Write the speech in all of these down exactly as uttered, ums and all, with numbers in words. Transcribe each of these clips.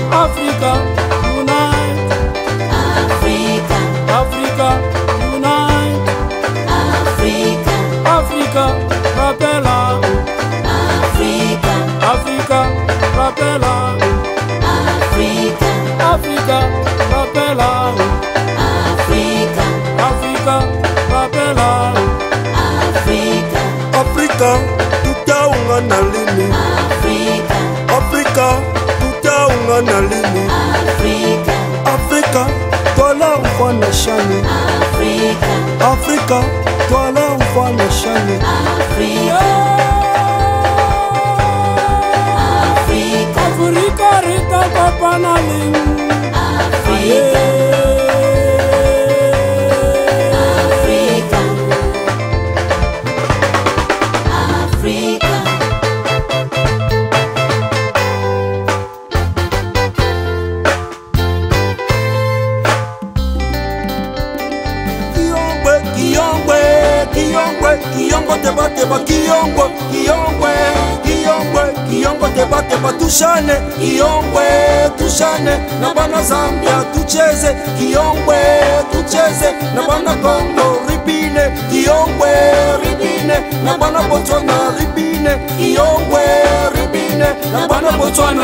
Africa, unite. Africa, Africa, unite. Africa, Africa, rappela. Africa, Africa, rappela. Africa, Africa, rappela. Africa, Africa, rappela. Africa, Africa, tutaungana lini? Africa, Africa, tutaungana lini? Africa, Africa, twala ufana shani. Africa, Africa, twala ufana shani. Africa, Africa, Africa, rita papana ling. Africa, Africa, Africa. Kiyongwe, Kiyongwe, Kiyongwe teba teba Kiyongwe, Kiyongwe, Kiyongwe, Kiyongwe teba teba tushane, Kiyongwe, tushane, na bana Zambia tucheze, Kiyongwe, tucheze, na bana Congo ribine, Kiyongwe, ribine, na bana Botswana ribine, Kiyongwe, ribine, na bana Botswana.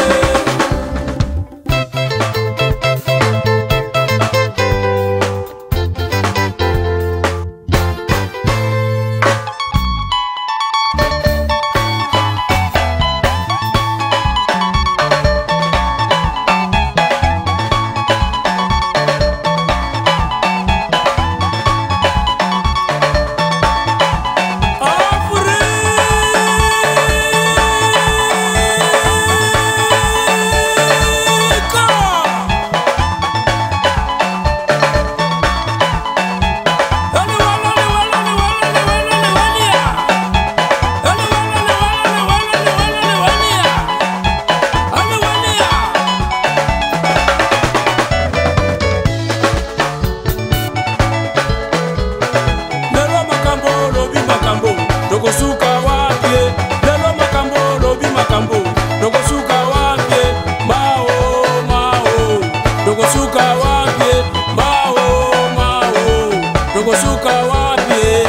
Dogosuka wapye, lelo makambo lobi makambo. Dogosuka wapye, mao mao. Dogosuka wapye, mao mao. Dogosuka wapye.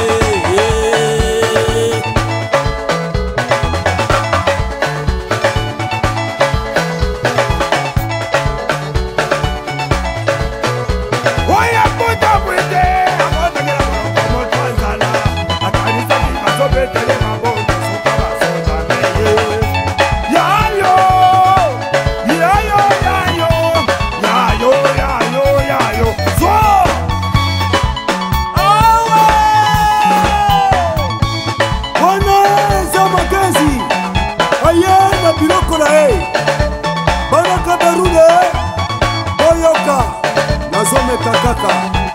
Oya puta mwite, amota kila mwana kwa mwanzala. Akanisa kimaso betele mabonga suka basota meye. Yayo, yayo, yayo, yayo, yayo, yayo. Zo! Awe! Wana za Mckenzie, ayenda biloko na e. Bana kabarude, oyoka, nazomeka kaka.